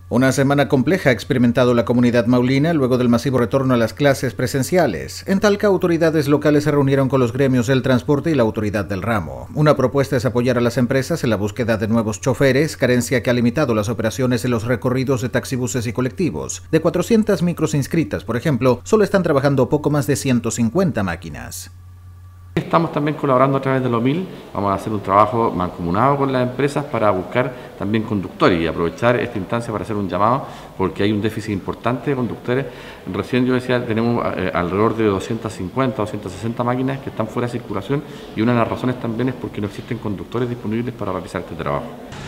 Una semana compleja ha experimentado la comunidad maulina luego del masivo retorno a las clases presenciales. En Talca, autoridades locales se reunieron con los gremios del transporte y la autoridad del ramo. Una propuesta es apoyar a las empresas en la búsqueda de nuevos choferes, carencia que ha limitado las operaciones en los recorridos de taxibuses y colectivos. De 400 micros inscritas, por ejemplo, solo están trabajando poco más de 150 máquinas. Estamos también colaborando a través de la OMIL, vamos a hacer un trabajo mancomunado con las empresas para buscar también conductores y aprovechar esta instancia para hacer un llamado porque hay un déficit importante de conductores. Recién yo decía, tenemos alrededor de 250 o 260 máquinas que están fuera de circulación y una de las razones también es porque no existen conductores disponibles para realizar este trabajo.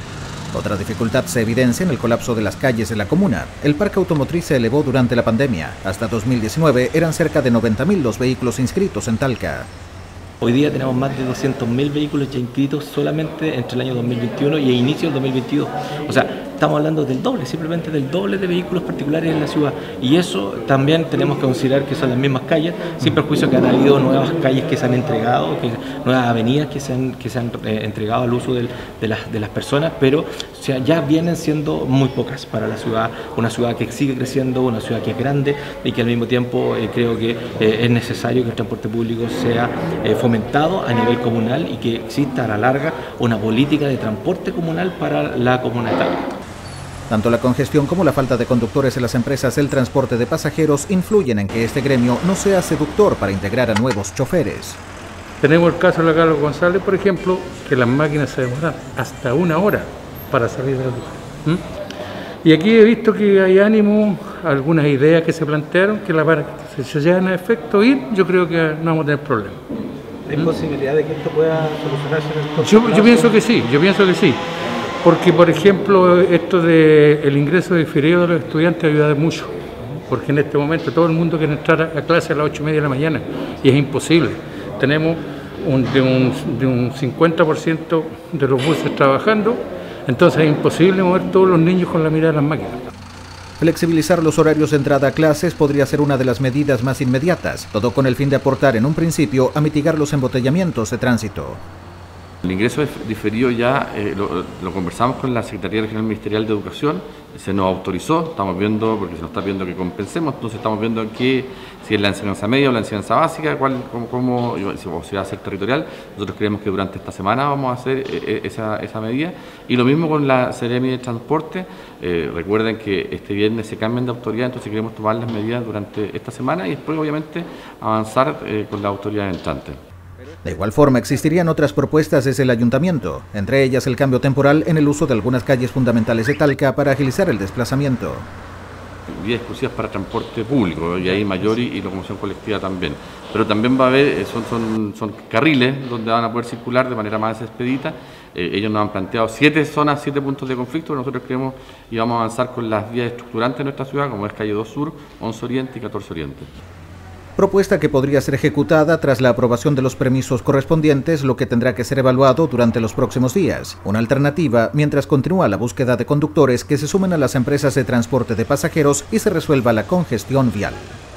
Otra dificultad se evidencia en el colapso de las calles de la comuna. El parque automotriz se elevó durante la pandemia. Hasta 2019 eran cerca de 90.000 los vehículos inscritos en Talca. Hoy día tenemos más de 200.000 vehículos ya inscritos solamente entre el año 2021 y el inicio del 2022. O sea, estamos hablando del doble, simplemente del doble de vehículos particulares en la ciudad. Y eso también tenemos que considerar que son las mismas calles, sin perjuicio que han habido nuevas calles que se han entregado, nuevas avenidas que se han entregado al uso de las personas, pero ya vienen siendo muy pocas para la ciudad, una ciudad que sigue creciendo, una ciudad que es grande y que al mismo tiempo creo que es necesario que el transporte público sea fomentado a nivel comunal y que exista a la larga una política de transporte comunal para la comuna de Talca. Tanto la congestión como la falta de conductores en las empresas del transporte de pasajeros influyen en que este gremio no sea seductor para integrar a nuevos choferes. Tenemos el caso de la Carlos González, por ejemplo, que las máquinas se demoran hasta 1 hora para salir de la ruta. Y aquí he visto que hay ánimo, algunas ideas que se plantearon, que si se llegan a efecto ir, yo creo que no vamos a tener problemas. ¿Hay posibilidad de que esto pueda solucionarse en el corto Yo pienso que sí. Porque, por ejemplo, esto del ingreso diferido de los estudiantes ayuda mucho. Porque en este momento todo el mundo quiere entrar a clase a las 8:30 de la mañana y es imposible. Tenemos de un 50% de los buses trabajando, entonces es imposible mover todos los niños con la mirada de las máquinas. Flexibilizar los horarios de entrada a clases podría ser una de las medidas más inmediatas, todo con el fin de aportar en un principio a mitigar los embotellamientos de tránsito. El ingreso diferido ya lo conversamos con la Secretaría Regional Ministerial de Educación, se nos autorizó, estamos viendo, porque se nos está pidiendo que compensemos, entonces estamos viendo si es la enseñanza media o la enseñanza básica, o si va a ser territorial. Nosotros creemos que durante esta semana vamos a hacer esa medida. Y lo mismo con la Seremi de Transporte, recuerden que este viernes se cambian de autoridad, entonces queremos tomar las medidas durante esta semana y después obviamente avanzar con la autoridad entrante. De igual forma, existirían otras propuestas desde el ayuntamiento, entre ellas el cambio temporal en el uso de algunas calles fundamentales de Talca para agilizar el desplazamiento. Vías exclusivas para transporte público, y ahí mayor y locomoción colectiva también. Pero también va a haber, son carriles donde van a poder circular de manera más expedita. Ellos nos han planteado 7 zonas, 7 puntos de conflicto, nosotros creemos y vamos a avanzar con las vías estructurantes de nuestra ciudad, como es Calle 2 Sur, 11 Oriente y 14 Oriente. Propuesta que podría ser ejecutada tras la aprobación de los permisos correspondientes, lo que tendrá que ser evaluado durante los próximos días. Una alternativa mientras continúa la búsqueda de conductores que se sumen a las empresas de transporte de pasajeros y se resuelva la congestión vial.